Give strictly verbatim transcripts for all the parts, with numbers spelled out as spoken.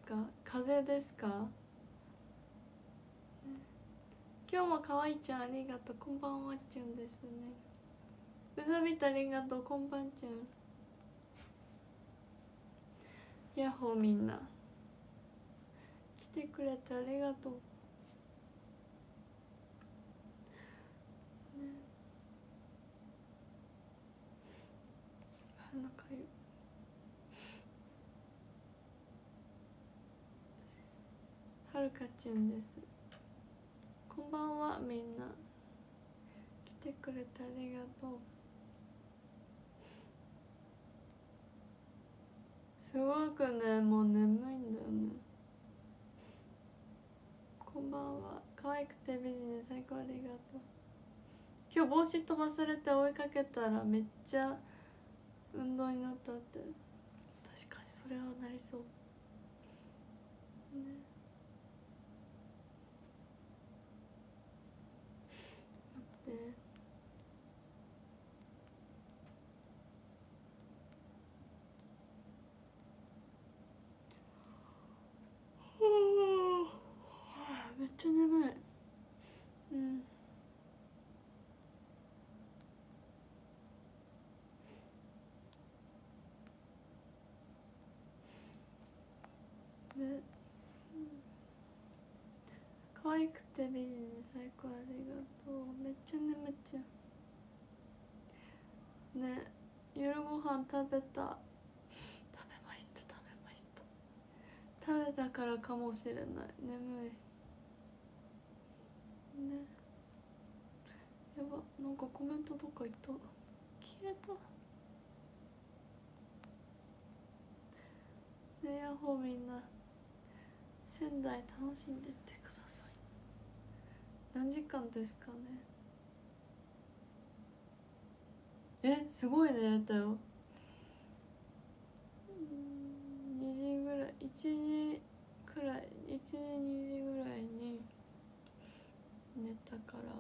か？風邪ですか？今日もかわいちゃんありがとう。こんばんはっちゅんですね。うさびたありがとう。こんばんちゅん。ヤッホーみんな来てくれてありがとう、ね、鼻かゆい。はるかちゅんです。こんばんはみんな来てくれてありがとう。すごくねもう眠いんだよね。こんばんは。可愛くて美人で最高ありがとう。今日帽子飛ばされて追いかけたらめっちゃ運動になったって。確かにそれはなりそうね。待って、めっちゃ眠い。うんで、可愛くて美人で最高ありがとう。めっちゃ眠っちゃうね。夜ご飯食べた。食べました食べました。食べたからかもしれない。眠いね。やば、なんかコメントどっか行った。消えたね。ヤッホーみんな仙台楽しんでってください。何時間ですかね。え、すごい寝れたよ。にじぐらい、いちじくらい、いちじにじぐらいに寝たから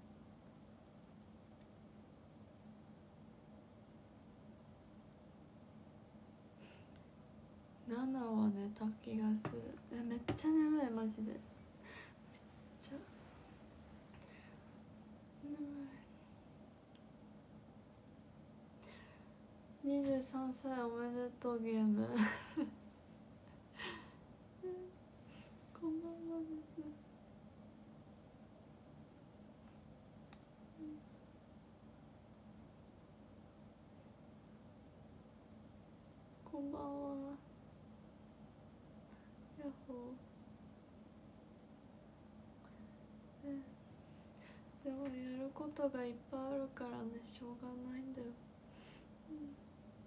ななは寝た気がする。え、めっちゃ眠いマジで。めっちゃ眠い。にじゅうさんさいおめでとうゲームこんばんはです。こんばんは。ヤッホー、ね、でもやることがいっぱいあるからね、しょうがないんだよ、うん、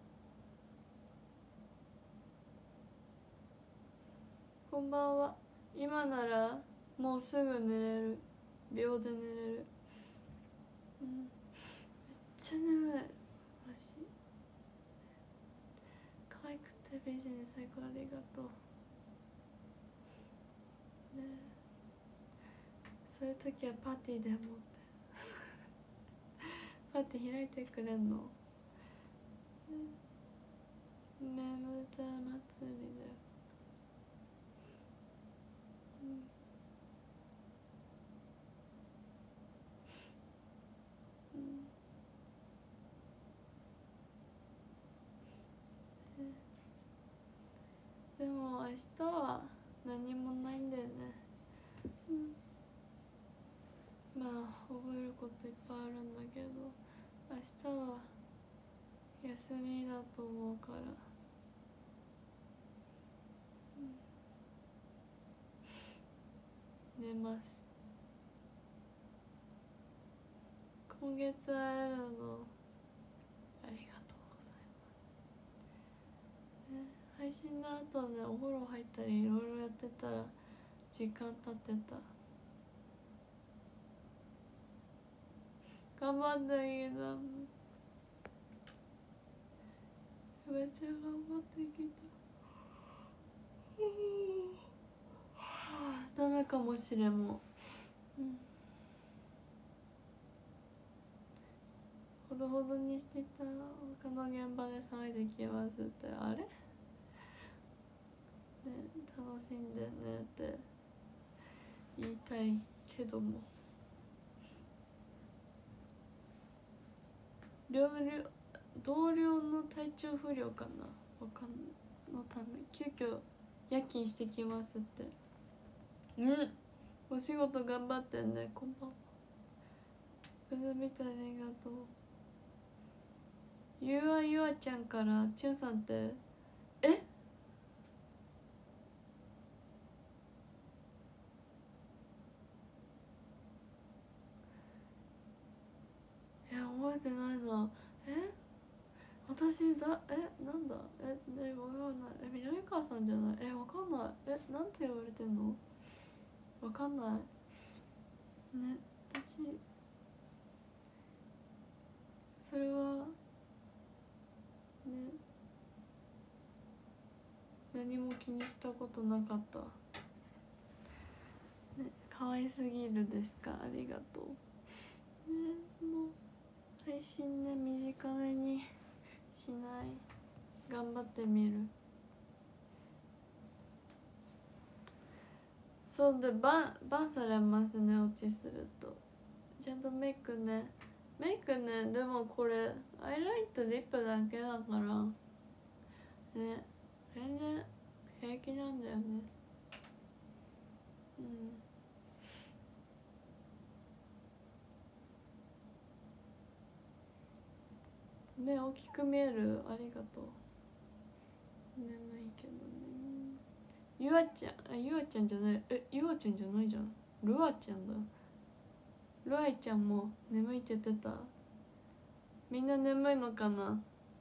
こんばんは。今ならもうすぐ寝れる。秒で寝れる、うん、めっちゃ眠いマジ。可愛くて美人で最高ありがとうね。そういう時はパーティーでもってパーティー開いてくれんの、ね、眠た祭りだよ、うんうん、でも明日は何もないんだよね、うん、まあ覚えることいっぱいあるんだけど明日は休みだと思うから、うん、寝ます。今月会えるのありがとうございます、ね、配信の後ねお風呂入ったりいろいろやってたら時間経ってた。頑張っていいな。めっちゃ頑張ってきた。ダメかもしれんもう、うん、ほどほどにしてた。他の現場で騒いできますってあれね、楽ししんでねって言いたいけども、同僚同僚の体調不良かな、わかんのため急遽夜勤してきますって。うん、お仕事頑張ってね。こんばんは。うずみたいありがとう。ゆあゆあちゃんからちゅんさんってえいや覚えてないな。え私だえなんだええわかんない。え南川さんじゃない。えわかんない。えなんて言われてんの。わかんないね。私それはね何も気にしたことなかったね。可愛すぎるですか。ありがとうね。もう配信ね短めにしない。頑張ってみる。そうでバンバンされますね。落ちするとちゃんとメイクね。メイクねでもこれアイラインとリップだけだからね全然平気なんだよね。うん目大きく見える。ありがとう。眠いけどね。ゆあちゃんあゆあちゃんじゃない。えゆあちゃんじゃないじゃん。ルアちゃんだ。ルアイちゃんも眠いって言ってた。みんな眠いのかな。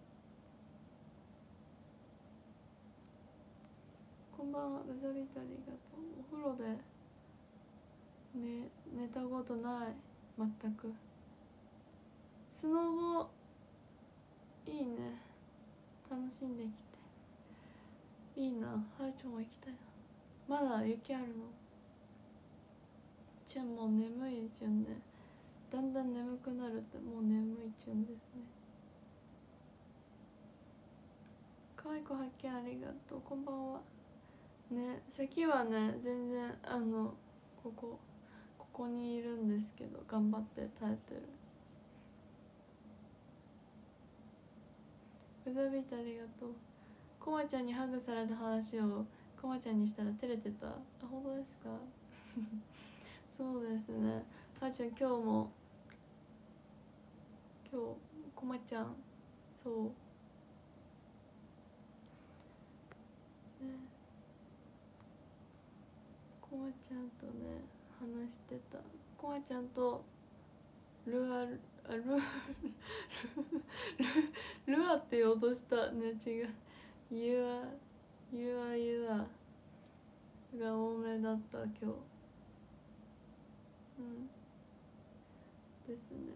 こんばんは。うざびたありがとう。お風呂でね寝たことない全く。スノボいいね。楽しんできていいな。はるちゃんも行きたいな。まだ雪あるの。ちゃんもう眠いじゃんね。だんだん眠くなるってもう眠いちゅんですね。かわい子発見ありがとう。こんばんはね。咳はね全然あのここここにいるんですけど頑張って耐えてる。うざびたありがとう。こまちゃんにハグされた話をこまちゃんにしたら照れてた。あ本当ですかそうですね。はるちゃん今日も今日こまちゃんそうねこまちゃんとね話してた。こまちゃんとルアルあルルルアって言おうとしたね。違う。ユアユアユアが多めだった今日。うんですね。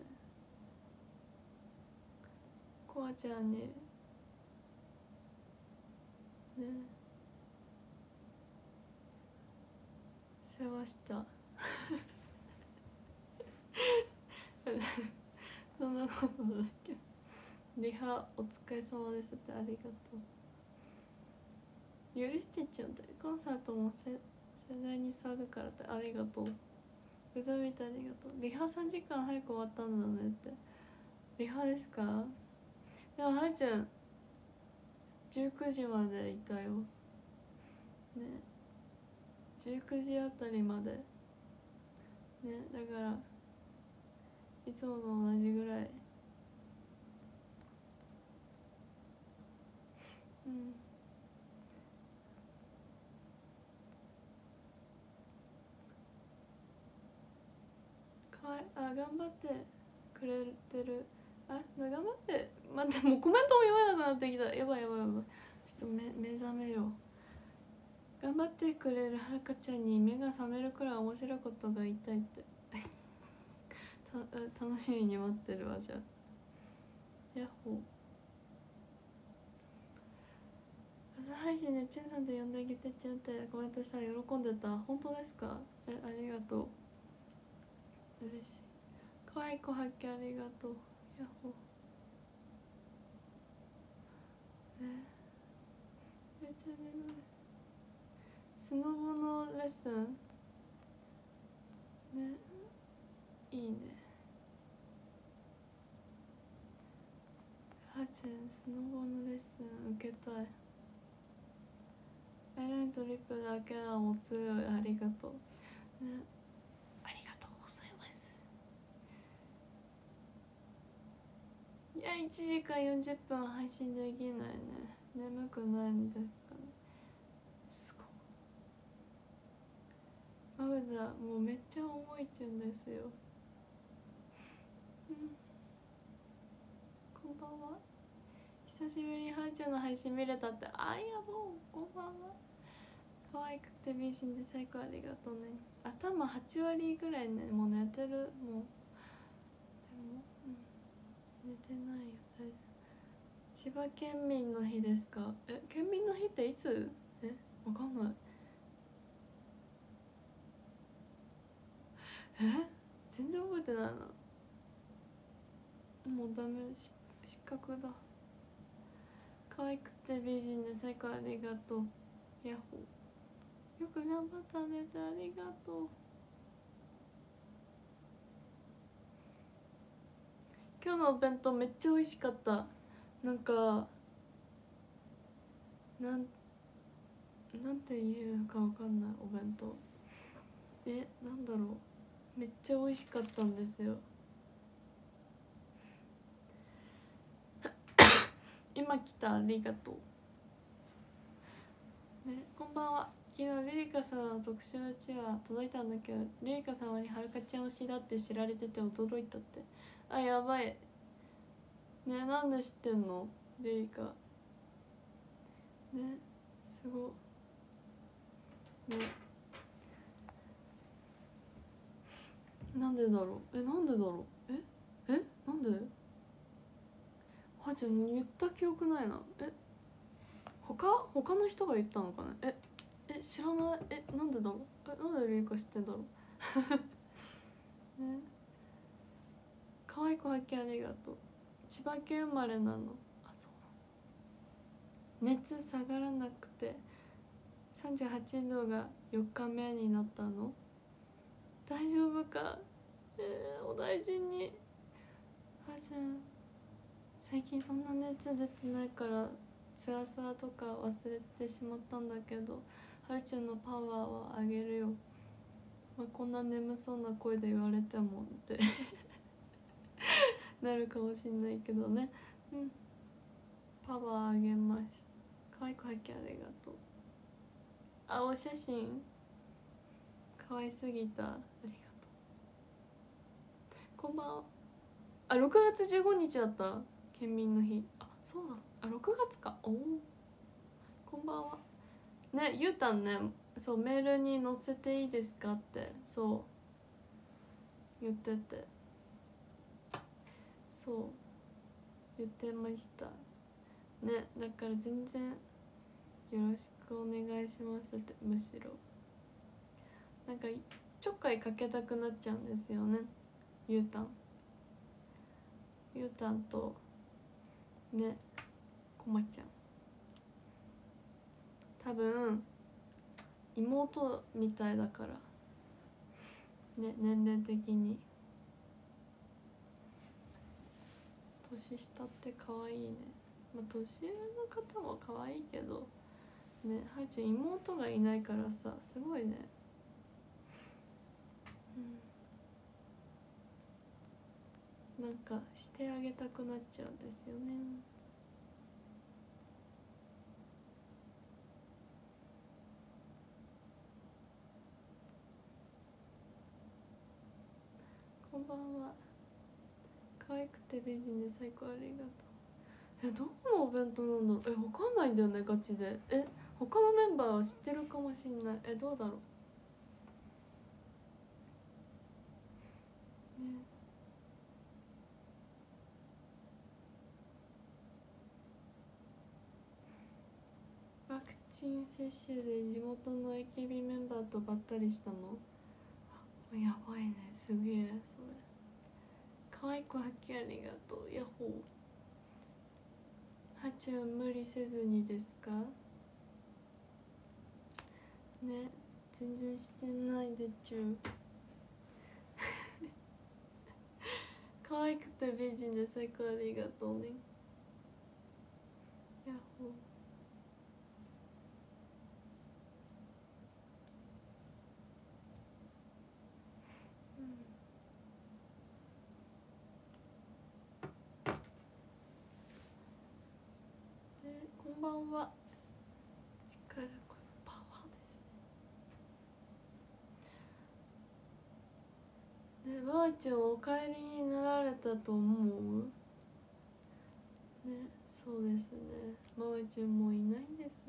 こまちゃんにね世話したそんなことだけどリハお疲れ様ですってありがとう。許してちゃうんだよ。コンサートもせ世代に騒ぐからってありがとう。うざみたありがとう。リハさんじかん早く終わったんだねって。リハですか。でもはるちゃんじゅうくじまでいたよね。じゅうくじあたりまでね。だからいつもと同じぐらい。うんかわいあ頑張ってくれてる。あ頑張って待ってもうコメントも読めなくなってきた。やばいやばいやばい。ちょっと目目覚めよう。頑張ってくれるはるかちゃんに目が覚めるくらい面白いことが言いたいってた楽しみに待ってるわ。じゃあヤッホー。朝配信でチュンさんで呼んであげてちゅんってコメントしたら喜んでた。本当ですか。えありがとう。嬉しい。かわいい子発見ありがとう。ヤッホー。えめっちゃ眠い。 スノボのレッスンね、いいね。はーちゃんスノボのレッスン受けたい。エレントリプルだけはも強い。ありがとうね、ありがとうございます。いやいちじかんよんじゅっぷん配信できないね。眠くないんですかね。すごいマブだ、もうめっちゃ重いっちゅうんですよ。うん、こんばんは。久しぶりにハーチューの配信見れたって。ありがとう。こんばんは。可愛くて美人で最高、ありがとうね。頭はちわりぐらいね、もう寝てる。もうでも、うん、寝てないよ。大丈夫。千葉県民の日ですか。え、県民の日っていつ？え、わかんない。え、全然覚えてないな。もうダメ、し失格だ。可愛くて美人で最高、ありがとう。ヤッホー。よく頑張ったねって、ありがとう。今日のお弁当めっちゃ美味しかった。なんかなんなんていうかわかんない。お弁当、え、なんだろう、めっちゃ美味しかったんですよ。今来た、ありがとうね。こんばんは。昨日リリカさんの特集のチア届いたんだけど、リリカ様にはるかちゃん推しだって知られてて驚いたって。あ、やばいね。なんで知ってんのリリカね。すごね。なんでだろう。え、なんでだろう。ええ、なんで。はーちゃん言った記憶ないな。え、他他の人が言ったのかな。ええ、知らない。え、なんでだろう。え、なんでリリカ知ってんだろうね。可愛い子発見ありがとう。千葉県生まれなの。あ、そうなの。熱下がらなくてさんじゅうはちどがよっかめになったの。大丈夫か。えー、お大事に。あーちゃん最近そんな熱出てないから辛さとか忘れてしまったんだけど、はるちゃんのパワーをあげるよ。まあ、こんな眠そうな声で言われてもってなるかもしんないけどね。うん、パワーあげます。可愛い子発見ありがとう。あ、お写真可愛すぎた、ありがとう。こんばんは。あ、ろくがつじゅうごにちだった、県民の日。あ、そうだ。あ、ろくがつか。おお、こんばんはね。ゆうたんね、そうメールに載せていいですかってそう言ってて、そう言ってましたね。だから全然よろしくお願いしますって。むしろなんかちょっかいかけたくなっちゃうんですよね。ゆうたんゆうたんとね、こまちゃん多分妹みたいだからね、年齢的に。年下って可愛いね。まあ年上の方も可愛いけどね。はーちゃん妹がいないからさ、すごいね。うん、なんかしてあげたくなっちゃうんですよね。こんばんは。可愛くて美人で最高、ありがとう。え、どこのお弁当なんだろう。え、わかんないんだよね、ガチで。え、他のメンバーは知ってるかもしんない。え、どうだろうね。ワクチン接種で地元の エーケービー メンバーとばったりしたの。やばいね、すげえそれ。可愛い子発見ありがとう。ヤッホー。はーちゃん無理せずにですか。 ね、全然してないでちゅう可愛くて美人で最高、ありがとうね。ヤッホー。で、こんばんは。力こそパワーですね。ね、ばあちゃんお帰りになられたと思う？ね、そうですね。まおちゃんもういないんです。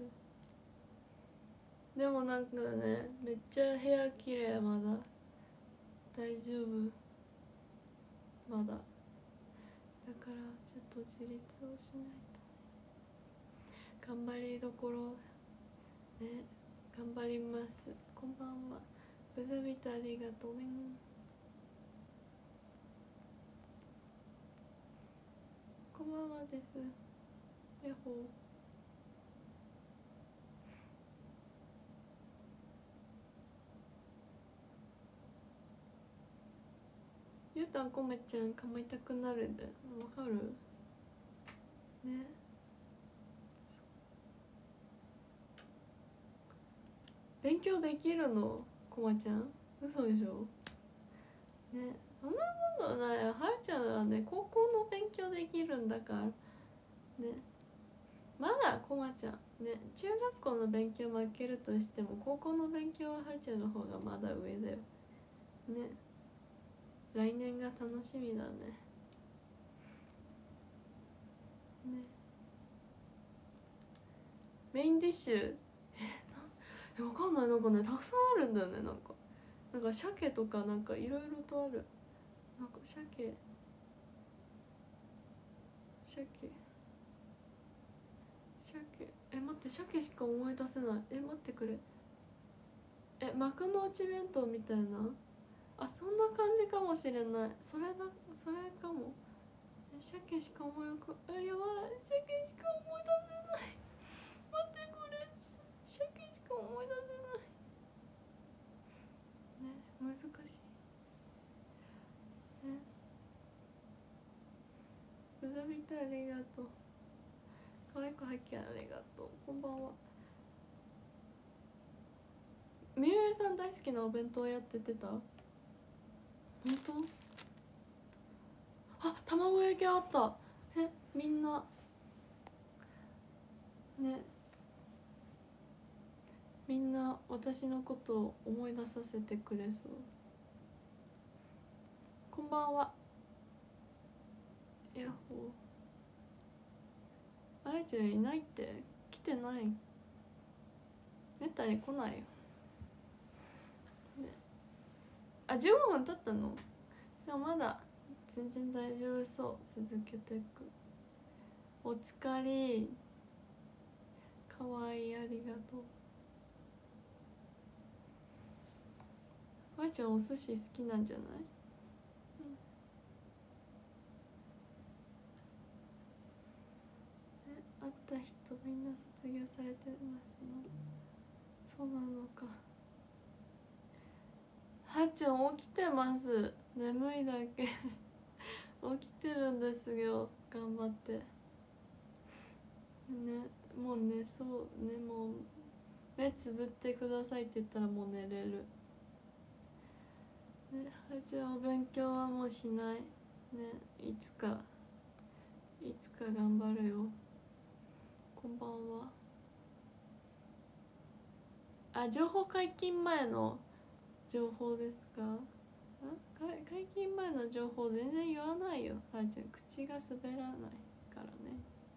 でもなんかね、めっちゃ部屋綺麗。まだ大丈夫、まだだからちょっと自立をしないと。頑張りどころね、頑張ります。こんばんは。ブザビタありがとうね。こんばんはです。ヤッホー。ゆうたんこめちゃんかまいたくなるで、わかるね。勉強できるのこまちゃん、嘘でしょね。そんなことないよ。はるちゃんはね、高校の勉強できるんだからね。まだこまちゃんね、中学校の勉強負けるとしても高校の勉強ははるちゃんの方がまだ上だよね。来年が楽しみだね。ね、メインディッシュえ、わかんない。なんかね、たくさんあるんだよね。なんかなんか鮭とかなんかいろいろとある。なんか鮭鮭鮭え、待って、鮭しか思い出せない。え、待ってくれ。え、幕の内弁当みたいな。あ、そんな感じかもしれない。それだ、それかも。え、鮭しか思い浮かえ、やばい、鮭しか思い出せない。待って、これ鮭しか思い出せないね。難しいね。うざみたい、ありがとう。可愛く発見ありがとう。こんばんは。みゆえさん大好きなお弁当やっててた？本当？あ、卵焼きあった。え、みんなね、みんな私のことを思い出させてくれそう。こんばんは。ヤッホー。あれちゃんいないって。来てない。めったに来ないよ、ね。あ、じゅうごふん経ったの？でもまだ全然大丈夫そう。続けていく。お疲れ。かわいい、ありがとう。あいちゃんお寿司好きなんじゃない？え、会った人みんな卒業されてますの？そうなのか。はっちゃん起きてます。眠いだけ起きてるんですよ。頑張ってね。もう寝そうね。もう目つぶってくださいって言ったらもう寝れるね。はっちゃんお勉強はもうしないね。いつかいつか頑張るよ。こんばんは。あ、情報解禁前の情報ですか？解禁前の情報全然言わないよ。はるちゃん口が滑らないからね。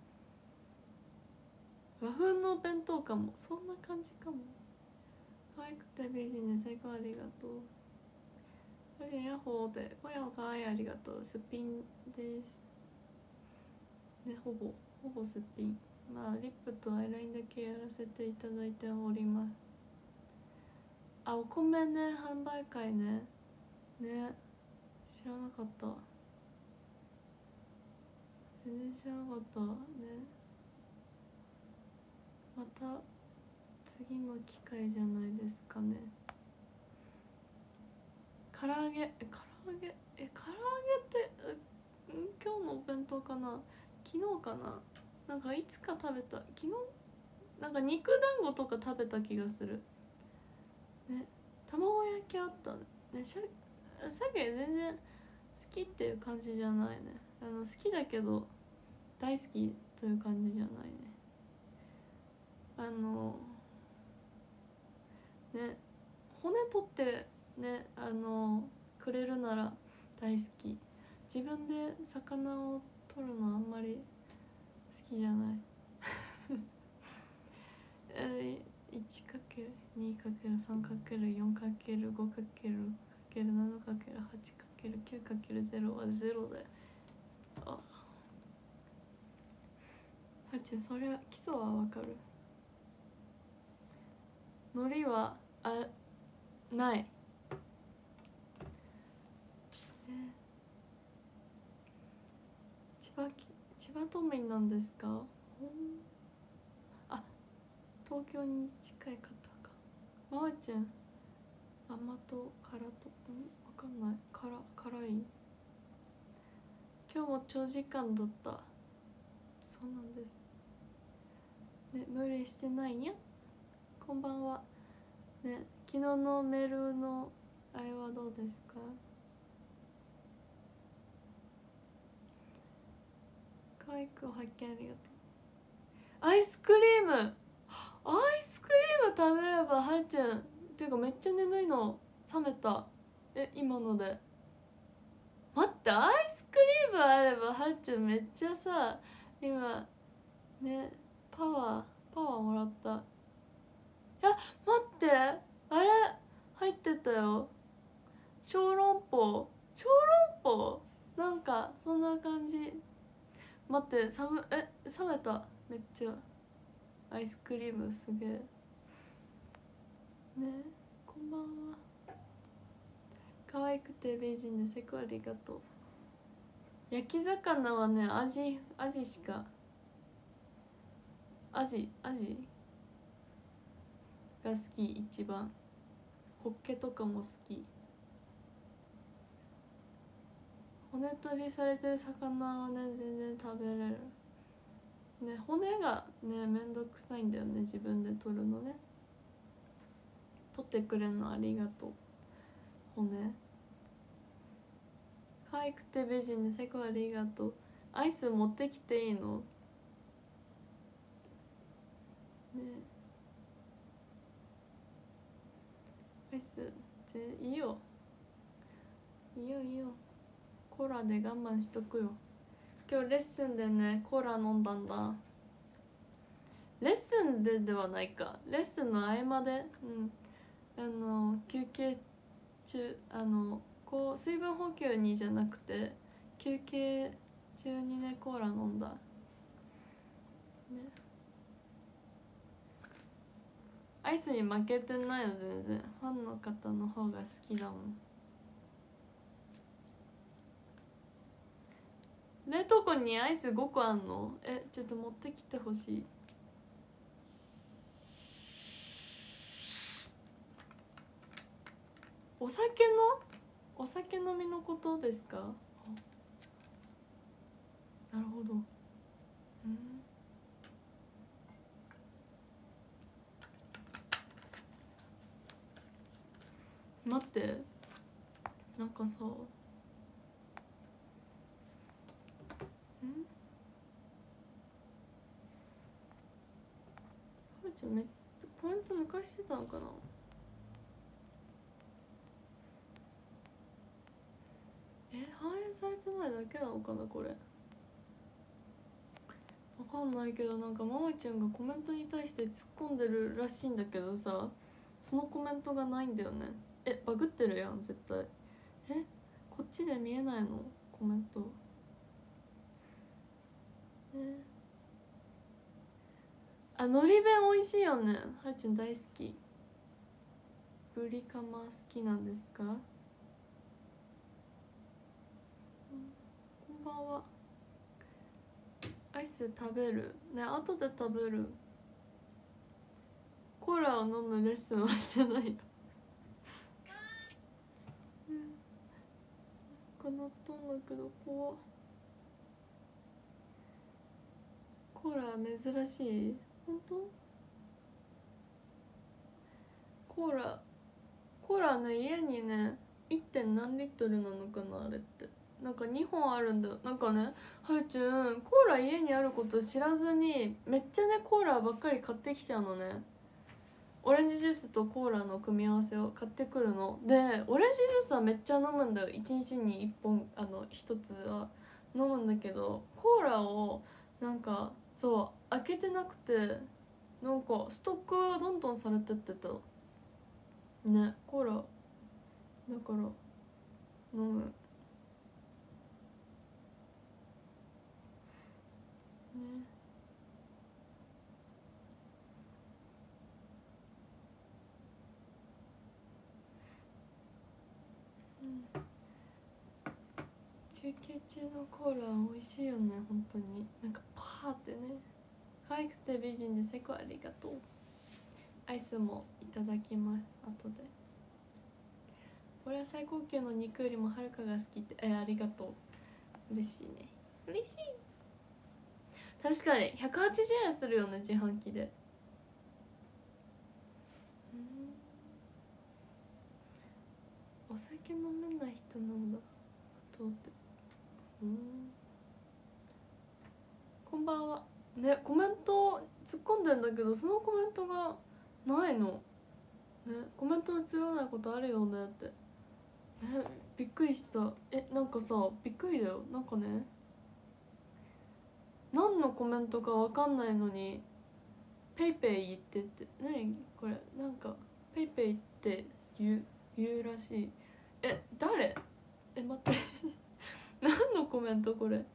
和風のお弁当かも。そんな感じかも。可愛くて美人で最高、ありがとう。それでヤッホーで、今夜も可愛い、ありがとう。すっぴんですね。ほぼほぼすっぴん。まあリップとアイラインだけやらせていただいております。あ、お米ね、販売会ね。ね、知らなかった。全然知らなかったね。また次の機会じゃないですかね。唐揚げえ唐揚げえ唐揚げってん今日のお弁当かな、昨日かな、なんかいつか食べた、昨日なんか肉団子とか食べた気がするね。卵焼きあったね。しゃ鮭全然好きっていう感じじゃないね。あの好きだけど大好きという感じじゃないね。あのね、骨取ってね、あのくれるなら大好き。自分で魚を取るのあんまり好きじゃないえー、いちかけるにかけるさんかけるよんかけるごかけるろくかけるななかけるはちかけるきゅうかけるゼロはゼロで、あはち、そりゃ基礎はわかる。海苔はあない、え千葉千葉都民なんですか。あ、東京に近い方か。まわちゃん甘と辛とんわかんない、辛辛い。今日も長時間だった。そうなんですね。無理してないにゃ。こんばんはね。昨日のメールのあれはどうですか。可愛く発見ありがとう。アイスクリームアイスクリーム食べればはるちゃんっていうかめっちゃ眠いの冷めた。え今ので待って、アイスクリームあればはるちゃんめっちゃさ今ねパワーパワーもらった。いや待って、あれ入ってたよ、小籠包小籠包なんかそんな感じ。待って寒え冷めためっちゃ。アイスクリームすげえね。こんばんは。可愛くて美人で最高ありがとう。焼き魚はねアジアジしかアジアジが好き一番。ホッケとかも好き。骨取りされてる魚はね全然食べれるね。骨がねめんどくさいんだよね、自分で取るのね。取ってくれるのありがとう。骨可愛くて美人で最高ありがとう。アイス持ってきていいのね。アイスぜいいよいいよいいよ。コーラで我慢しとくよ。今日レッスンでねコーラ飲んだんだ。レッスンでではないか、レッスンの合間で、うんあの休憩中あのこう水分補給にじゃなくて休憩中にねコーラ飲んだね。アイスに負けてないよ全然。ファンの方の方が好きだもん。冷凍庫にアイスごこあんの。えちょっと持ってきてほしい。お酒のお酒飲みのことですか。なるほど。うん待ってなんかさんちょめポイント抜かしてたのかな。え反映されてないだけなのかなこれ。わかんないけどなんかママちゃんがコメントに対して突っ込んでるらしいんだけどさ、そのコメントがないんだよね。えバグってるやん絶対。えこっちで見えないのコメント。えあのり弁美味しいよね。はるちゃん大好き。ブリカマ好きなんですか。こんばんは。アイス食べるね。後で食べる。 コーラを飲むレッスンはしてないよなんか納豆だけど怖っ。コーラ珍しい本当？コーラコーラね家にね いってん 何リットルなのかなあれって。なんかにほんあるんだよ。なんかねはるちゅんコーラ家にあること知らずにめっちゃねコーラばっかり買ってきちゃうのね。オレンジジュースとコーラの組み合わせを買ってくるので、オレンジジュースはめっちゃ飲むんだよ。いちにちにいっぽんあのひとつは飲むんだけど、コーラをなんかそう開けてなくて、なんかストックどんどんされてってたね。コーラだから飲むね。休憩中のコーラ美味しいよね本当に。なんかパーってね。可愛くて美人で最高ありがとう。アイスもいただきます後で。俺は最高級の肉よりもはるかが好きって。えありがとう。嬉しいね。嬉しい。確かにひゃくはちじゅうえんするよね自販機で。お酒飲めない人なんだあとって。うんこんばんはね。コメント突っ込んでんだけどそのコメントがないのね。コメント映らないことあるよねってね。びっくりした。えなんかさびっくりだよ。なんかね何のコメントか分かんないのにペイペイ言ってって何これ。なんかペイペイって言う言うらしい。え誰え待って何のコメントこれね。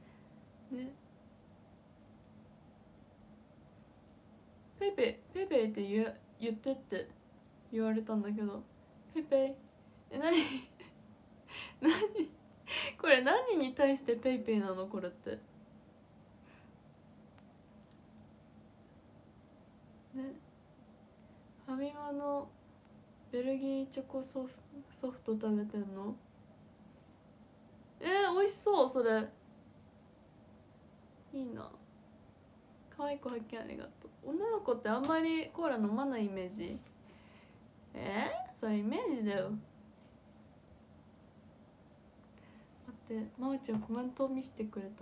ペイペイペイペイって言う言ってって言われたんだけど、ペイペイえ何何これ何に対してペイペイなのこれってね。ファミマのベルギーチョコソフソフト食べてんの。えー、美味しそうそれ。いいな。可愛い子発見ありがとう。女の子ってあんまりコーラ飲まないイメージ。えー、それイメージだよ。待って、まおちゃんコメントを見せてくれた。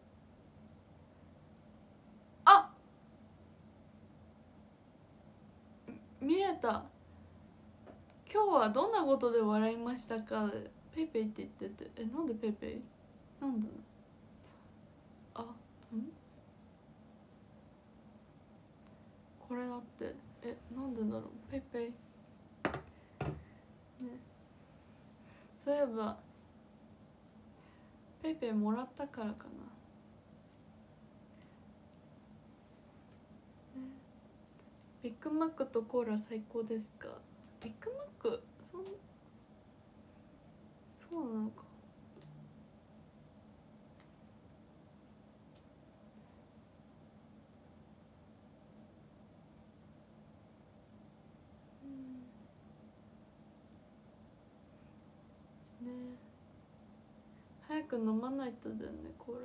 あ見れた。今日はどんなことで笑いましたか。ペイペイって言ってて、えなんでペイペイなんだ。あんこれだって。えなんでだろう。ペイペイね。そういえばペイペイもらったからかな、ね、ビッグマックとコーラ最高ですか。ビッグマックそんそうなのか。うんね早く飲まないとだよねコーラ。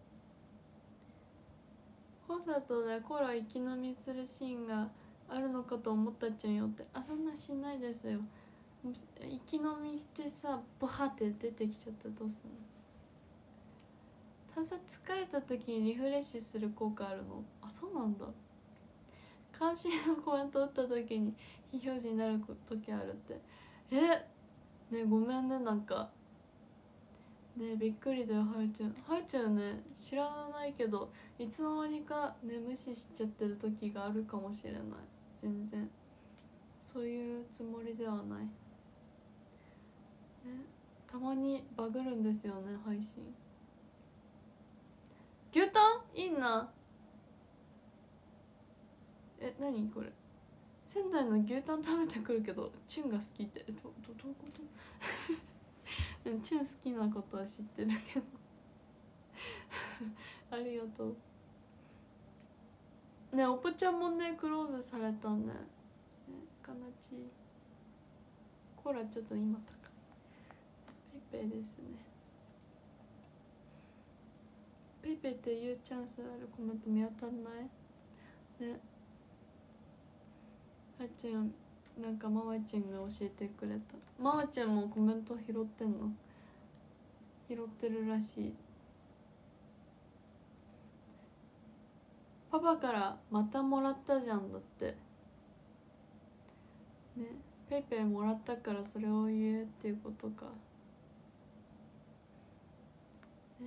コンサートでコーラ一気飲みするシーンがあるのかと思ったっちゃんよって。あそんなしないですよ。一気飲みしてさボハって出てきちゃったらどうするの。ただ疲れた時にリフレッシュする効果あるの。あそうなんだ。関心のコメント打った時に非表示になる時あるって。えねごめんねなんかねびっくりだよはるちゃん。はるちゃんね知らないけどいつの間にかね無視しちゃってる時があるかもしれない。全然そういうつもりではないね。たまにバグるんですよね配信。牛タンいいな。え何これ。仙台の牛タン食べてくるけどチュンが好きってどどどういうことチュン好きなことは知ってるけどありがとうね。おぽちゃんもねクローズされたね。 かなち。コーラちょっと今高い。ペイペイですね。ペイペイって言うチャンスあるコメント見当たんないね。あっちゃんなんかママちゃんが教えてくれた。ママちゃんもコメント拾ってんの？拾ってるらしい。パパからまたもらったじゃんだってね。ペイペイもらったからそれを言えっていうことかね。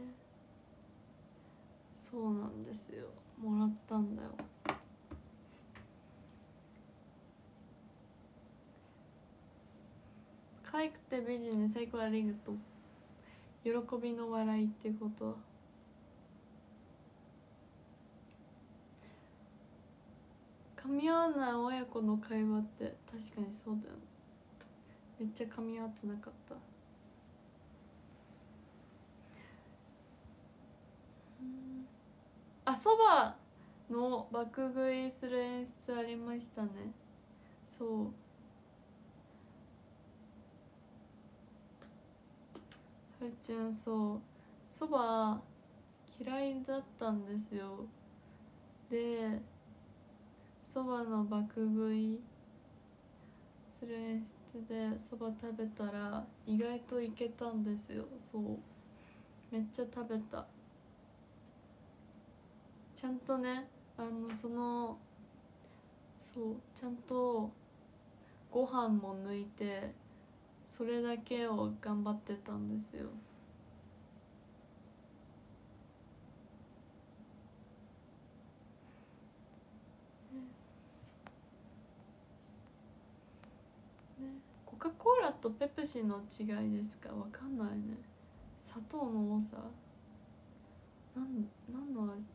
そうなんですよ、もらったんだよ。可愛くて美人で最高ありがとう。喜びの笑いっていうことは噛み合わない親子の会話って確かにそうだよね。めっちゃ噛み合ってなかった。あ、そばの爆食いする演出ありましたね。そう、はるちゃん、そうそば嫌いだったんですよ。でそばの爆食いする演出でそば食べたら意外といけたんですよ。そう、めっちゃ食べた。ちゃんとね、あのそのそうちゃんとご飯も抜いてそれだけを頑張ってたんですよ。ね、コカ・コーラとペプシの違いですか？わかんないね。砂糖の多さなんなんの味。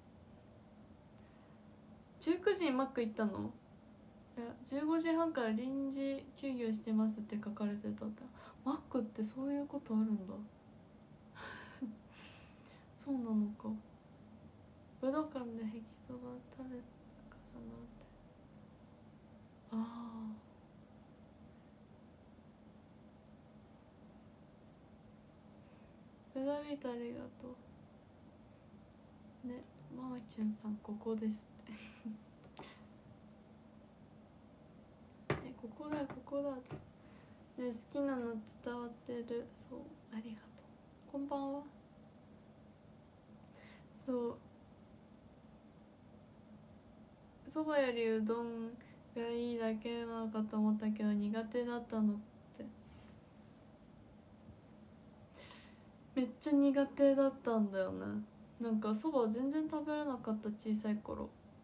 じゅうくじにマック行ったの？いやじゅうごじはんから臨時休業してますって書かれてた。マックってそういうことあるんだそうなのか。武道館でへぎそば食べたからなって。ああ、うざみたありがとうね。ママチュンさんここですってえ、ここだここだね。好きなの伝わってる。そう、ありがとう。こんばんは。そうそばよりうどんがいいだけなのかと思ったけど苦手だったのって。めっちゃ苦手だったんだよね。なんかそば全然食べれなかった。小さい頃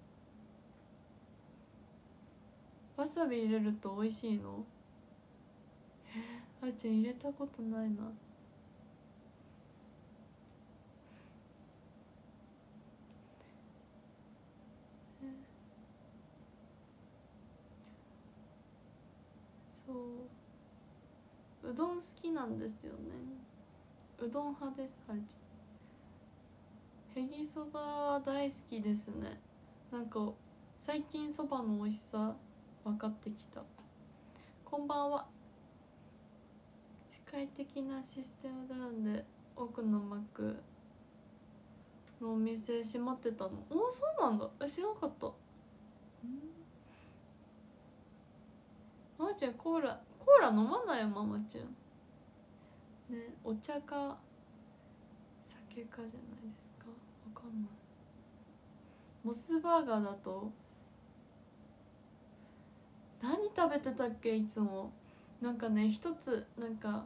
わさび入れると美味しいの？えー、あーちゃん入れたことないな。そううどん好きなんですよね。うどん派です。はるちゃんへぎそばは大好きですね。なんか最近そばの美味しさ分かってきた。こんばんは。世界的なシステムダウンで多くのマックのお店閉まってたの？おお、そうなんだ。え、知らなかった。ママちゃんコーラコーラ飲まないよ。ママちゃんね。お茶か酒かじゃないですか。わかんない。モスバーガーだと何食べてたっけ？いつもなんかね、一つなんか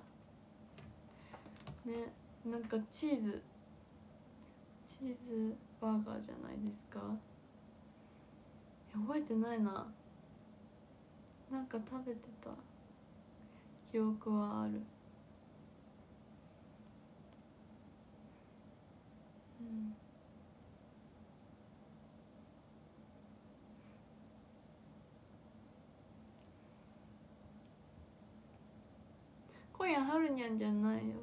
ね、なんかチーズチーズバーガーじゃないですか。覚えてないな。なんか食べてた記憶はある。うん、今夜はるにゃんじゃないよ。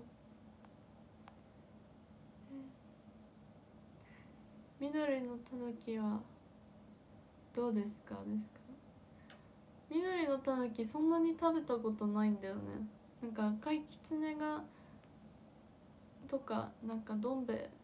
緑のたぬきはどうですかですか？ 緑のたぬきそんなに食べたことないんだよね。なんか赤いきつねがとかなんかどん兵衛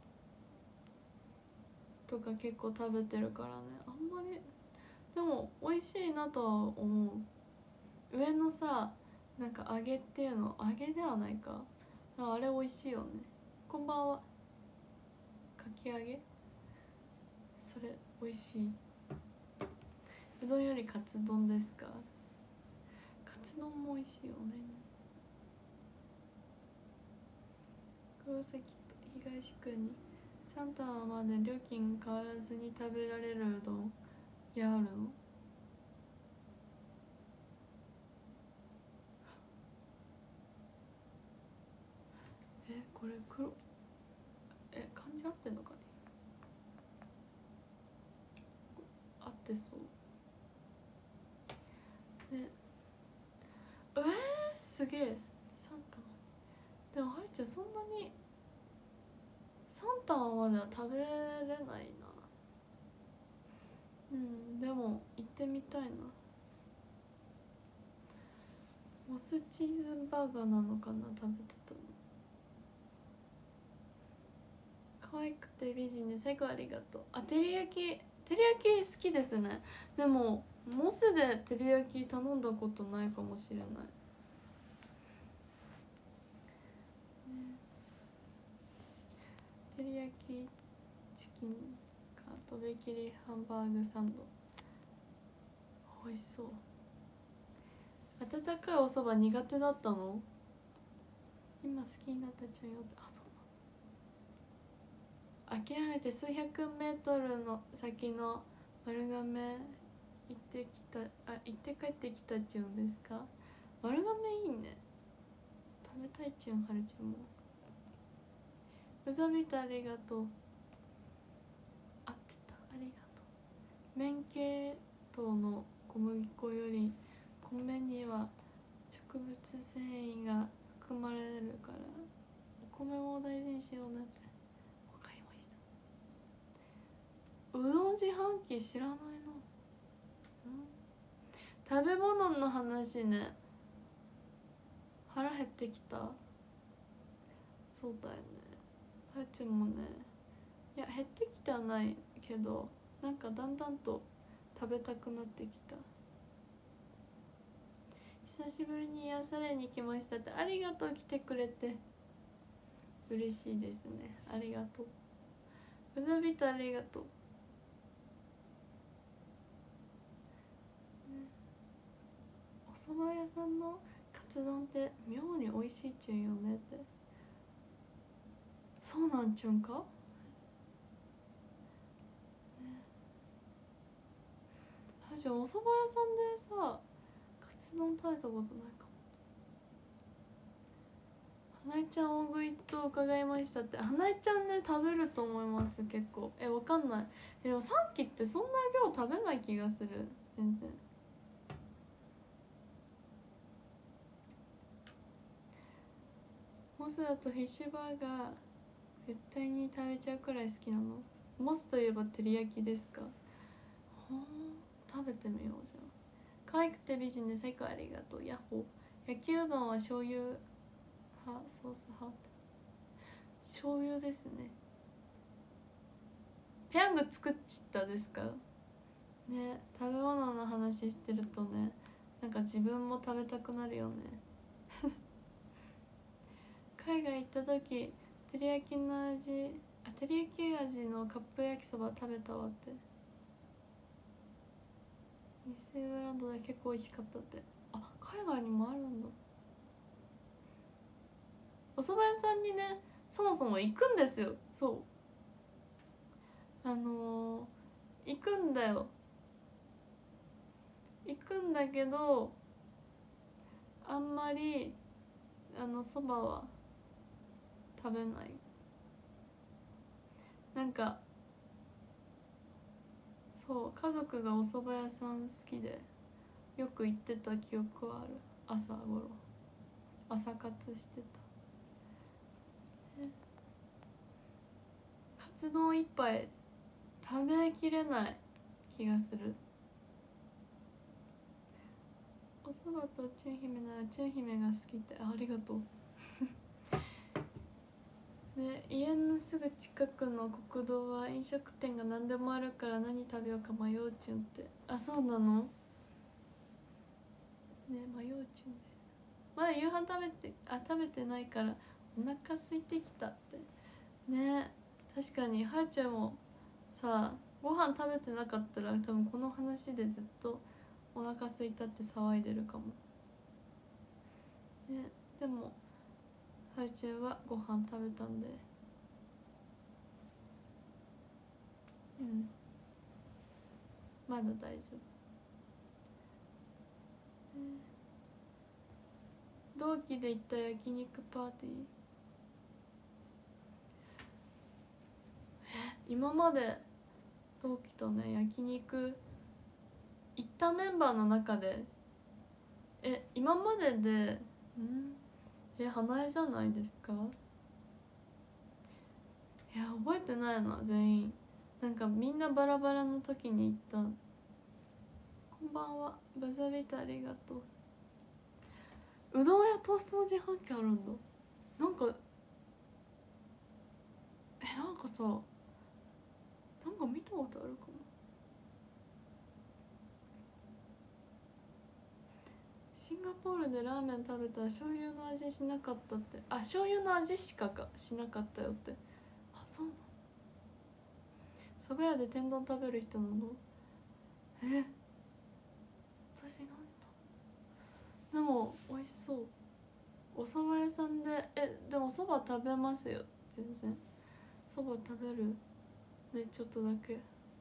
とか結構食べてるからね、あんまり。でも美味しいなとは思う。上のさなんか揚げっていうの、揚げではないか、あれ美味しいよね。こんばんは。かき揚げ、それ美味しい。うどんよりカツ丼ですか。カツ丼も美味しいよね。黒崎と東区にサンタまで料金変わらずに食べられるうどん屋あるの？え、これ黒、え、漢字合ってんのかね。合ってそうね。えー、すげえ。サンタマ、でもはるちゃんそんなにサンタマまでは食べれないな。うん、でも行ってみたいな。モスチーズバーガーなのかな、食べてたの。可愛くて美人で最高ありがとう。あ、照り焼き、照り焼き好きですね。でもモスで照り焼き頼んだことないかもしれない、ね、照り焼きチキンかとびきりハンバーグサンド美味しそう。温かいお蕎麦苦手だったの？今好きになったちゃんよって。あ、そうなの。諦めて数百メートルの先の丸亀行ってきた、あ、行って帰ってきたちゅんですか。丸亀いいね、食べたいちゅん。はるちゃんもうざびたありがとう。合ってた、ありがとう。麺系統の小麦粉より米には植物繊維が含まれるからお米も大事にしようねって。わかりました。うどん自販機知らないの？食べ物の話ね。腹減ってきた。そうだよね、はるちゃんもね。いや減ってきてはないけど、なんかだんだんと食べたくなってきた。久しぶりに癒されに来ましたって。ありがとう、来てくれて嬉しいですね。ありがとう。うざびとありがとう、ね、お蕎麦屋さんのカツ丼って妙に美味しいっちゅんよねって。そうなんちゅんか、ね、確かにお蕎麦屋さんでさカツ丼食べたことないかも。花江ちゃん大食いと伺いましたって。花江ちゃんね食べると思います結構。え、わかんない。え、でもさっきってそんな量食べない気がする全然。モスだとフィッシュバーガー絶対に食べちゃうくらい好きなの。モスといえば照り焼きですか。ほん、食べてみようじゃん。可愛くて美人で最高ありがとう。ヤッホー。焼きうどんは醤油派ソース派。醤油ですね。ペヤング作っちったですかね。食べ物の話してるとね、なんか自分も食べたくなるよね海外行った時照り焼きの味、あ、照り焼き味のカップ焼きそば食べたわって。ニセブランドで結構美味しかったって。あ、海外にもあるんだ。お蕎麦屋さんにねそもそも行くんですよ。そうあのー、行くんだよ。行くんだけどあんまりあの蕎麦は食べない。なんかそう家族がお蕎麦屋さん好きでよく行ってた記憶はある。朝ごろ朝活してた。カツ丼一杯食べきれない気がする。 おそばとチュン姫ならチュン姫が好きって。あ、ありがとうで、家のすぐ近くの国道は飲食店が何でもあるから何食べようか迷うちゅんって。あ、そうなのね。迷うちゅんです。まだ夕飯食べてあ食べてないからお腹空いてきたってね。確かにはるちゃんもさ、ご飯食べてなかったら多分この話でずっとお腹空いたって騒いでるかもね。でもはるちゃんはご飯食べたんで、うんまだ大丈夫、ね、同期で行った焼肉パーティー、え今まで同期とね焼肉行ったメンバーの中でえ今まででんえ花江じゃないですか。いや覚えてないな全員。なんかみんなバラバラの時に行った。こんばんはブザビタありがとう。うどん屋トーストの自販機あるんだ。なんかえなんかさなんか見たことあるかも。シンガポールでラーメン食べたら醤油の味しなかったって。あ醤油の味しかかしなかったよって。あそうなの。そば屋で天丼食べる人なの。え私なんだ。でも美味しそう。お蕎麦屋さんでえでも蕎麦食べますよ全然。蕎麦食べるねちょっとだけ。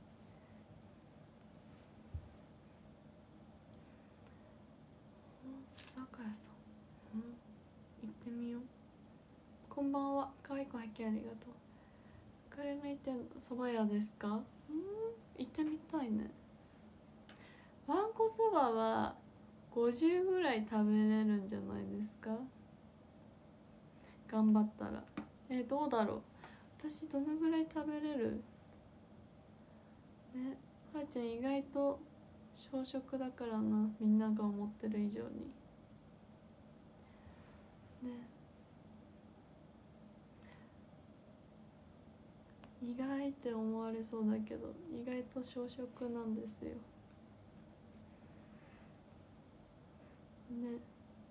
酒屋さん、うん、行ってみよう。こんばんはかわいい子発見ありがとう。くるみ店の蕎麦屋ですか。うん行ってみたいね。わんこそばはごじゅうぐらい食べれるんじゃないですか頑張ったら。えどうだろう私どのぐらい食べれるね。はーちゃん意外と小食だからなみんなが思ってる以上にね。意外って思われそうだけど意外と小食なんですよね。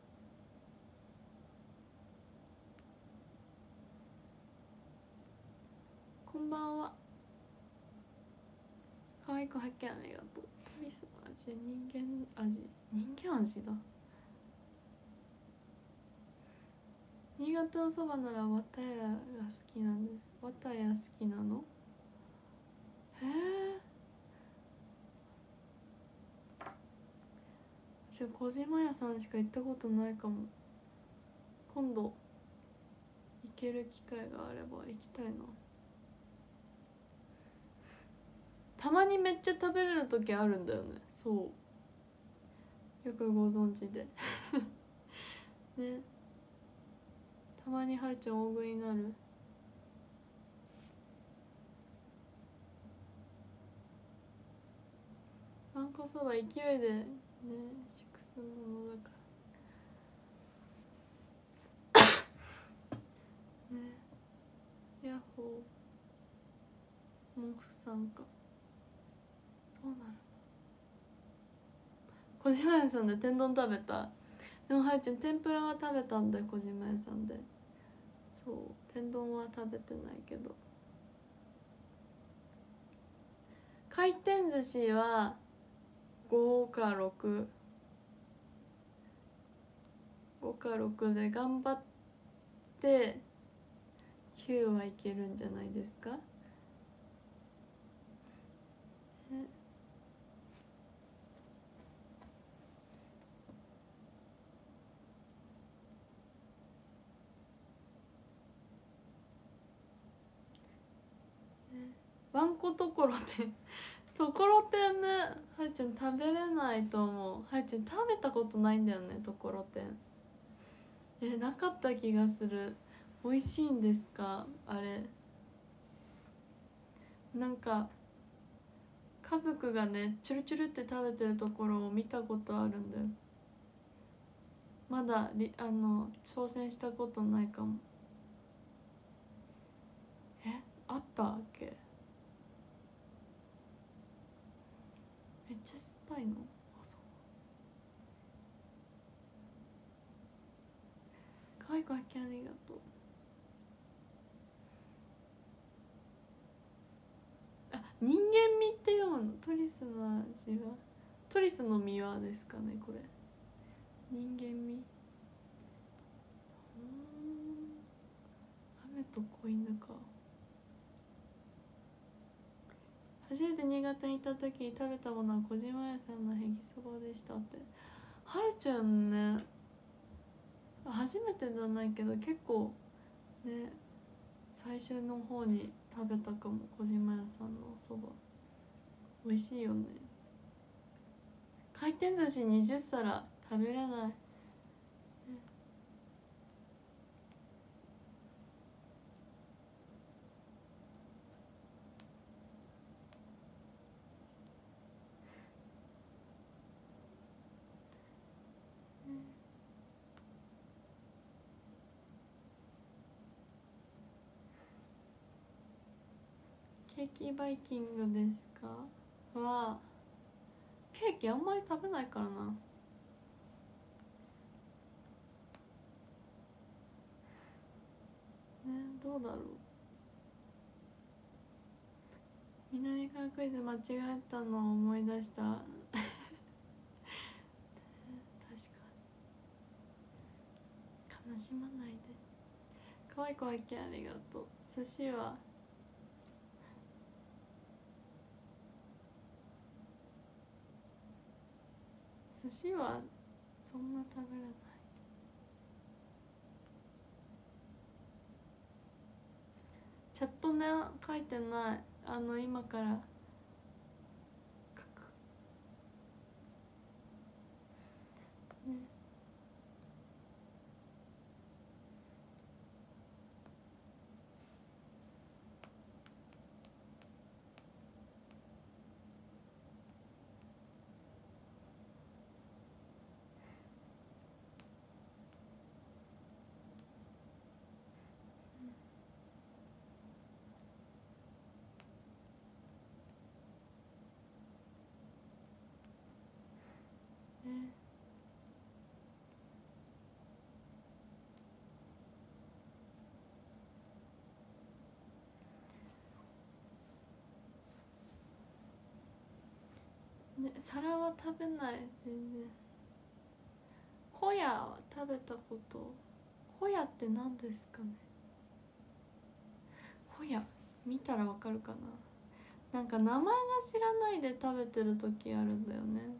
こんばんは可愛い子発見ありがとう。トリスの味人間味人間味だ。新潟のそばならわたやが好きなんです。わたや好きなの。へえじゃあ小島屋さんしか行ったことないかも。今度行ける機会があれば行きたいな。たまにめっちゃ食べれる時あるんだよね。そうよくご存知でね。たまにはるちゃん大食いになる。あんこそば勢いでね食すものだからね。ヤッホーもう不参加どうなる。小島屋さんで天丼食べた。でもはるちゃん天ぷらは食べたんだよ小島屋さんで。そう天丼は食べてないけど。回転寿司はごかろく、ごかろくで頑張ってきゅうはいけるんじゃないですか。ねわんこところてんところてんねはるちゃん食べれないと思う。はるちゃん食べたことないんだよねところてん。えなかった気がする。美味しいんですかあれ。なんか家族がねチュルチュルって食べてるところを見たことあるんだよ。 まだりあの挑戦したことないかも。え、あったっけ？めっちゃ酸っぱいの？あ、そう。可愛い子発見ありがとう。あ、人間味って読むの？トリスの味はトリスの実はですかね、これ。人間味。うん、雨と子犬か。初めて新潟に行った時に食べたものは小島屋さんのへぎそばでしたって。はるちゃんね、初めてじゃないけど結構ね、最初の方に食べたかも。小島屋さんのおそば美味しいよね。回転寿司にじゅっさら食べれない、ね、ケーキバイキングですかはケーキあんまり食べないからな。ね、どうだろう。南からクイズ間違えたのを思い出した。確かに悲しまないで。可愛い子発見ありがとう。寿司は寿司はそんな食べれない。チャットね、書いてない。あの今から書くね。ね、ね、皿は食べない。全然。ホヤは食べたこと。ホヤって何ですかね。ホヤ見たらわかるかな。なんか名前が知らないで食べてる時あるんだよね。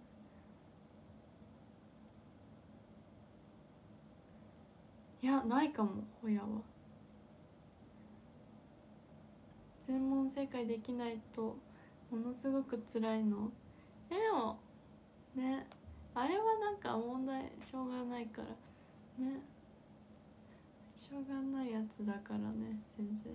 いや、ないかも。ホヤは全問正解できないとものすごく辛いの。え、でもね、あれはなんか問題しょうがないからね。しょうがないやつだからね、全然。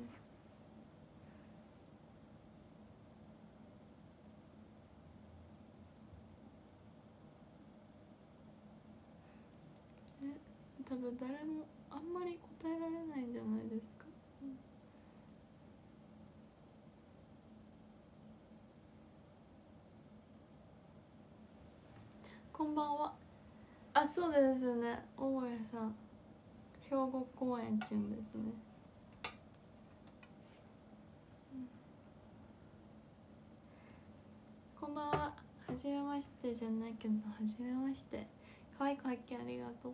ね、多分誰もあんまり答えられないんじゃないですか。うん、こんばんは。あ、そうですね、大家さん兵庫公園ちゅんですね。うん、こんばんは。はじめましてじゃないけど、はじめまして。可愛い子発見ありがとう。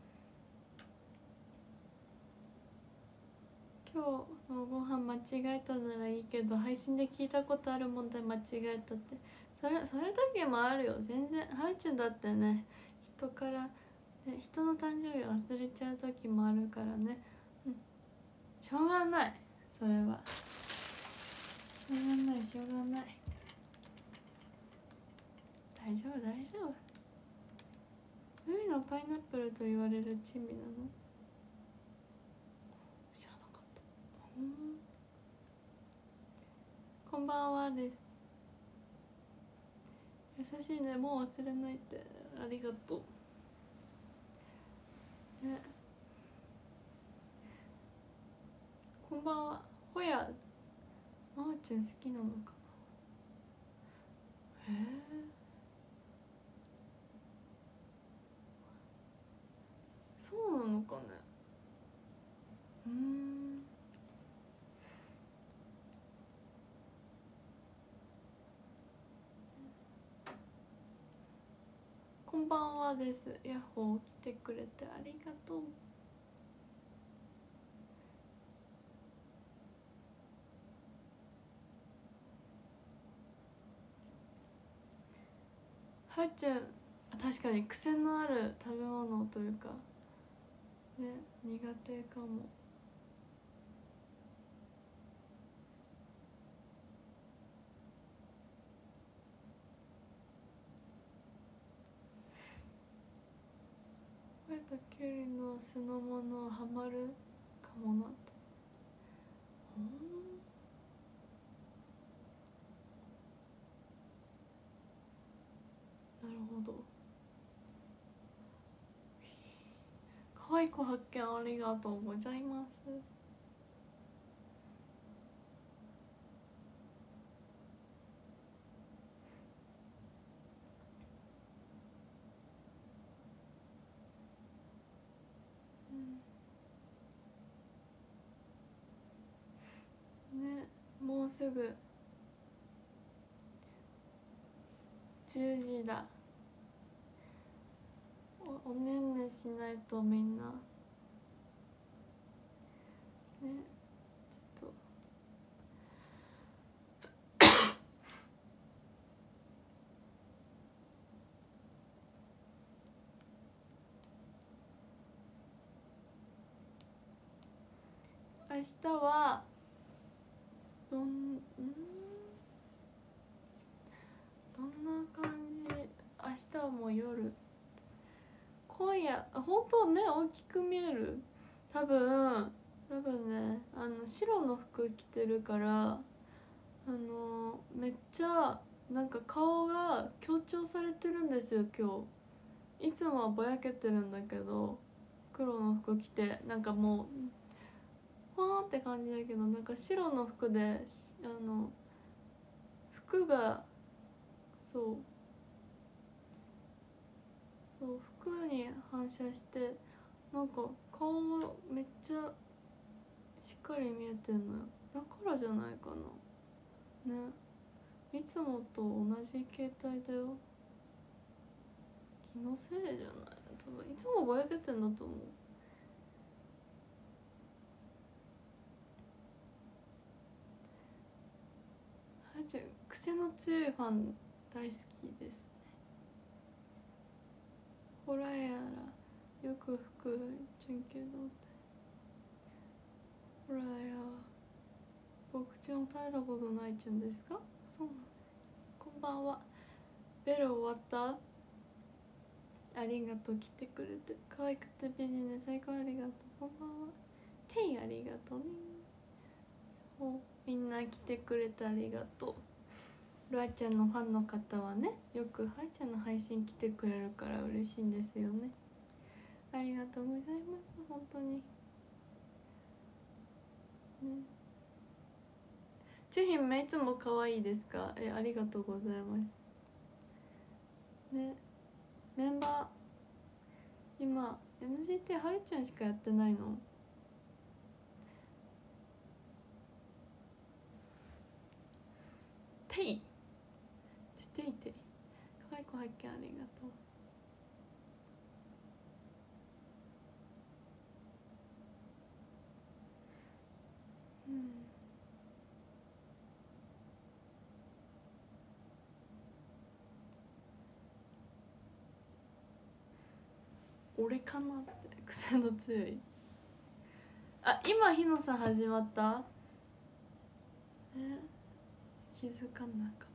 今日のご飯間違えたならいいけど、配信で聞いたことある問題間違えたって、それそういう時もあるよ。全然。はるちゃんだってね、人から、ね、人の誕生日忘れちゃう時もあるからね。うん、しょうがない。それはしょうがない、しょうがない。大丈夫、大丈夫。海のパイナップルと言われる珍味なの？知らなかった。うん、こんばんはです。優しいね、もう忘れないって。ありがとう。 こんばんは。ほやまおちゃん好きなのかな。へえ、そうなのかね。うん。こんばんはです。ヤッホー、来てくれてありがとう。はるちゃん、確かに癖のある食べ物というかね、苦手かも。これときゅうりの酢の物ハマるかもなって。うん、なるほど。可愛い子発見ありがとうございます。ね、もうすぐじゅうじだ。お、おねんねしないとみんなね。ちょっと明日はどんんどんな感じ。明日はもう夜。今夜本当目大きく見える。多分多分ね、あの白の服着てるから、あのめっちゃなんか顔が強調されてるんですよ今日。いつもはぼやけてるんだけど、黒の服着てなんかもうファーンって感じだけど、なんか白の服で、あの服がそうそう服に反射してなんか顔もめっちゃしっかり見えてんのよ。だからじゃないかなね。いつもと同じ携帯だよ。気のせいじゃない、多分いつもぼやけてんだと思う。はるちゃん癖の強いファン大好きですね。ホラーやらよく吹く準けど、ホラーや僕ちも食べたことないっちゅうんですか。そうなの。こんばんは。ベル終わった。ありがとう、来てくれて可愛くて美人で最高、ありがとう。こんばんは。テイありがとうね。お、みんな来てくれてありがとう。ルアちゃんのファンの方はね、よくはるちゃんの配信来てくれるから嬉しいんですよね。ありがとうございます本当にね。チュヒンめいつも可愛いですか。え、ありがとうございますね。メンバー今 エヌジーティー はるちゃんしかやってないの。テイテイテイ可愛い子発見ありがとう。うん、俺かなって癖の強い。あ、今日野さん始まったね。気づかなかった。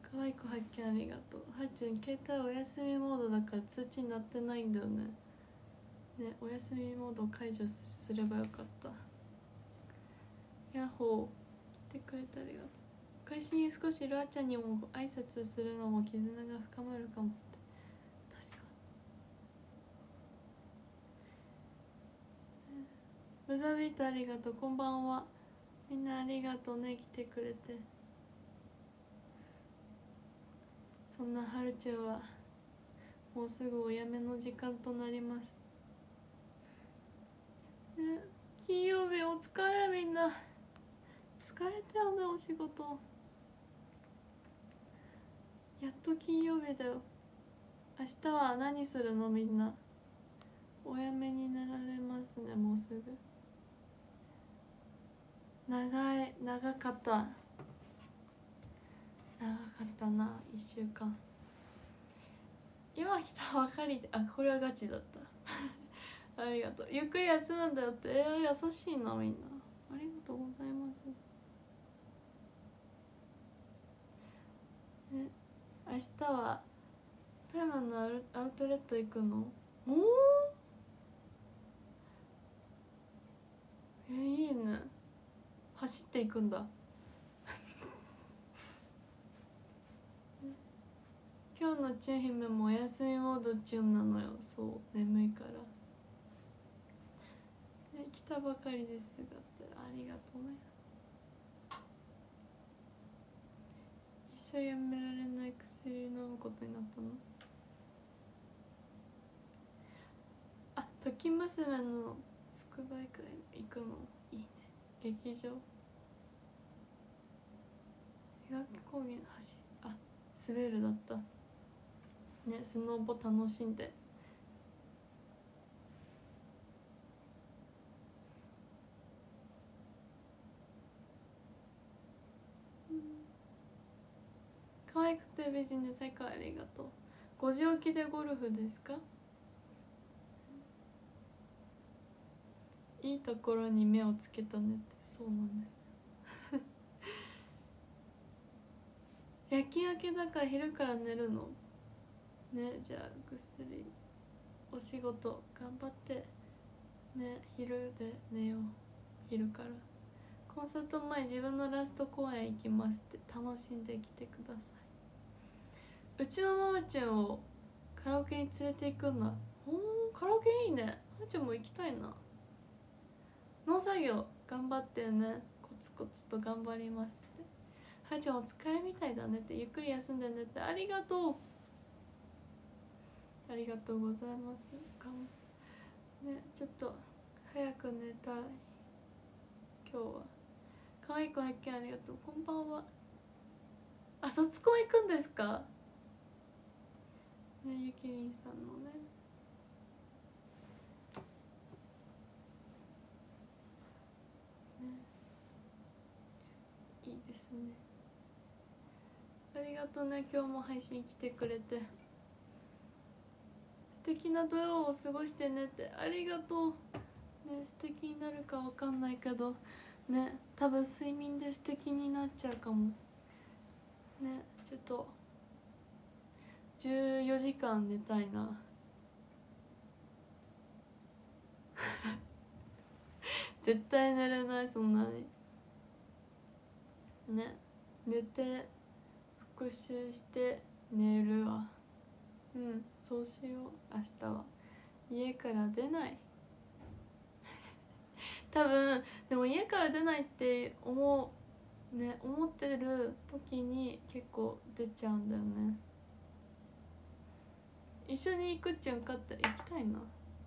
可愛い子発見ありがとう。はるちゃん携帯お休みモードだから通知になってないんだよね。ね、お休みモードを解除すればよかった。ヤッホー、来てくれてありがとう。開始に少しルアちゃんにも挨拶するのも絆が深まるかもって。確かに、ね、 ブザビートありがとう。こんばんは。みんなありがとうね、来てくれて。そんなはるちゃんはもうすぐおやめの時間となります、ね、金曜日お疲れ。みんな疲れたよね、お仕事。やっと金曜日だよ。明日は何するの？みんなおやめになられますね。もうすぐ。長い長かった長かったな。いっしゅうかん。今来たばかりで、あ、これはガチだったありがとう。ゆっくり休むんだよって。えー、優しいなみんな。ありがとうございます。ね、明日は富山のアウトレット行くの？おお、えー、いいね。走っていくんだ今日のチュン姫もお休みモードチュンなのよ。そう眠いから、ね、来たばかりですがってありがとうね。一生やめられない薬飲むことになったの？あ、時娘のつくばい会行くのいいね。劇場医学高原走あ滑るだったね。スノボ楽しんで。可愛くて美人で最高。ありがとう。ごじ起きでゴルフですか？いいところに目をつけたねって。そうなんです夜勤明けだから昼から寝るのね。じゃあぐっすりお仕事頑張ってね。昼で寝よう。昼からコンサート前自分のラスト公演行きますって楽しんできてください。うちのママちゃんをカラオケに連れて行くんだ。おー、カラオケいいね。はーちゃんも行きたいな。農作業頑張ってね。コツコツと頑張りますって。はーちゃんお疲れみたいだねって。ゆっくり休んでねって。ありがとうありがとうございます。かもね、ちょっと早く寝たい今日は。可愛い子発見ありがとう。こんばんは。あ、卒コン行くんですかね。ゆきりんさんのね。ね、いいですね。ありがとうね。今日も配信来てくれて。素敵な土曜を過ごしてねって。ありがとうね。素敵になるかわかんないけどね。多分睡眠で素敵になっちゃうかもね。ちょっとじゅうよじかん寝たいな絶対寝れない。そんなにね。寝て復習して寝るわ。うん、そうしよう。明日は家から出ない多分。でも家から出ないって思うね。思ってる時に結構出ちゃうんだよね。一緒に行くっちゃんかったら行きたいな。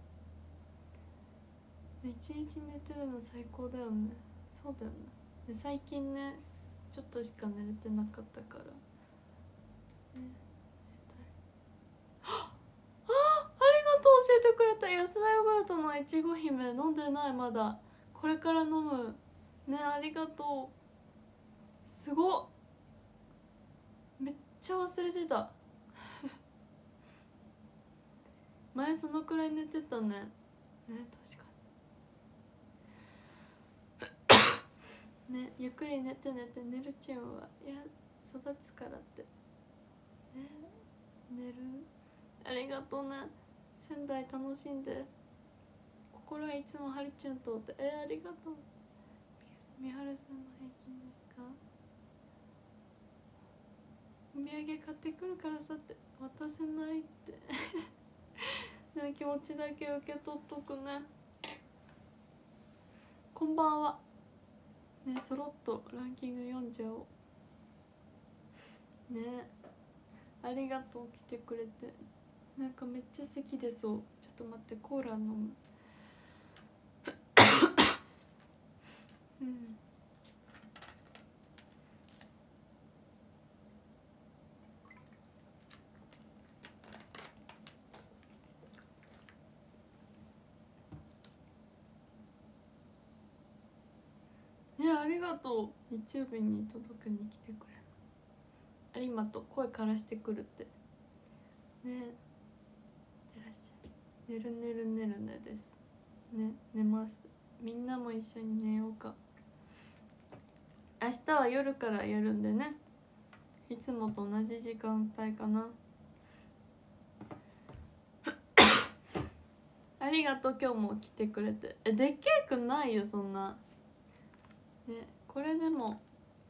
一日寝てるの最高だよね。そうだよね。で最近ねちょっとしか寝れてなかったからね。あ、ありがとう教えてくれた。安田ヨーグルトのいちご姫飲んでないまだ。これから飲むね。ありがとう。すごっ。めっちゃ忘れてた前そのくらい寝てたね。ね、確かにね。ゆっくり寝て寝て。寝るチームはいや育つからってね。寝る。ありがとうね。仙台楽しんで。心はいつもはるちゃんとって。えー、ありがとう。みはるさんの平均ですか？お土産買ってくるからさって渡せないってね。気持ちだけ受け取っとくね。 ばんはね。そろっとランキング読んじゃおうね。ありがとう、来てくれて。なんかめっちゃ咳出そう。ちょっと待って、コーラ飲むうん。ね、ありがとう。日曜日に届けに来てくれる。有馬と声からしてくるってね。いってらっしゃい。寝る寝る寝るねですね。寝ます。みんなも一緒に寝ようか。明日は夜からやるんでね。いつもと同じ時間帯かな。ありがとう、今日も来てくれて。え、でっけえくないよそんなね。これでも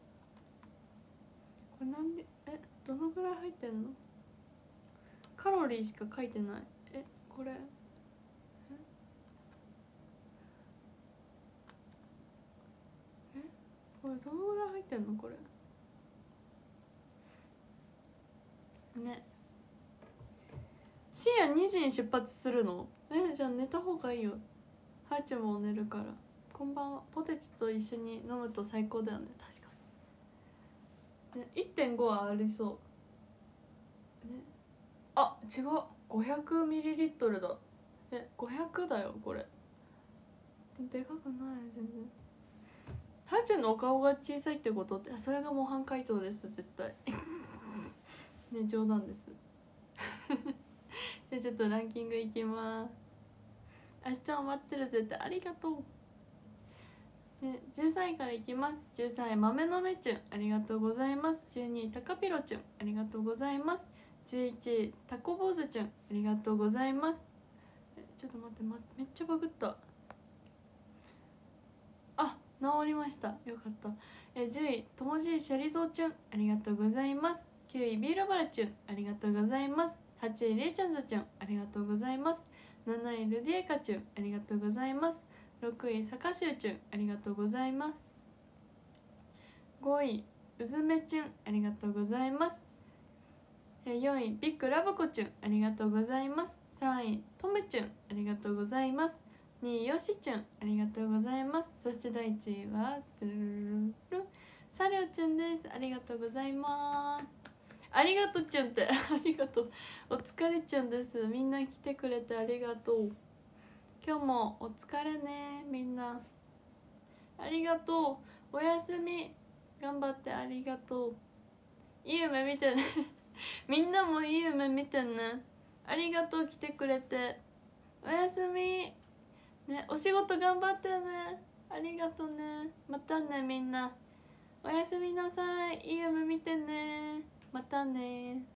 これなんで、え、どのぐらい入ってんの？カロリーしか書いてない。え、これええこれどのぐらい入ってんのこれね。深夜にじに出発するの？え、じゃあ寝た方がいいよ。はーちゃんも寝るから。こんばんは。ポテチと一緒に飲むと最高だよね。確かに、ね、いってんご はありそうね。あ、違う、 ごひゃくミリリットル だ。え、ごひゃくだよこれ。でかくない全然。はーちゃんのお顔が小さいってことって、それが模範解答です絶対ね、冗談ですじゃあちょっとランキングいきます。明日は待ってるぜって、ありがとう。でじゅうさんいからいきます。じゅうさんい豆のめちゅん、ありがとうございます。じゅうにいたかぴろちゅん、ありがとうございます。じゅういちいたこぼうずちゅん、ありがとうございます。えちょっと待って、ま、めっちゃバグった。あ、治りました、よかった。えじゅういともじいシャリゾウちゅん、ありがとうございます。きゅういビーラバラちゅん、ありがとうございます。はちいレイちゃんぞちゅん、ありがとうございます。なないルディエカちゅん、ありがとうございます。ろくいサカシュウちゅん、ありがとうございます。ごいうずめちゅん、ありがとうございます。よんいビッグラブコちゅん、ありがとうございます。さんいとめちゅん、ありがとうございます。にいよしちゅん、ありがとうございます。そしてだいいちいはトゥルルルサリョウちゅんです。ありがとうございます。ありがとうちゅんってありがとう。お疲れちゅんです。みんな来てくれてありがとう。今日もお疲れねみんな。ありがとう。おやすみ頑張って。ありがとう。いい夢見てねみんなもいい夢見てね。ありがとう、来てくれて。おやすみね。お仕事頑張ってね。ありがとうね。またねみんな。おやすみなさい。いい夢見てね。またね。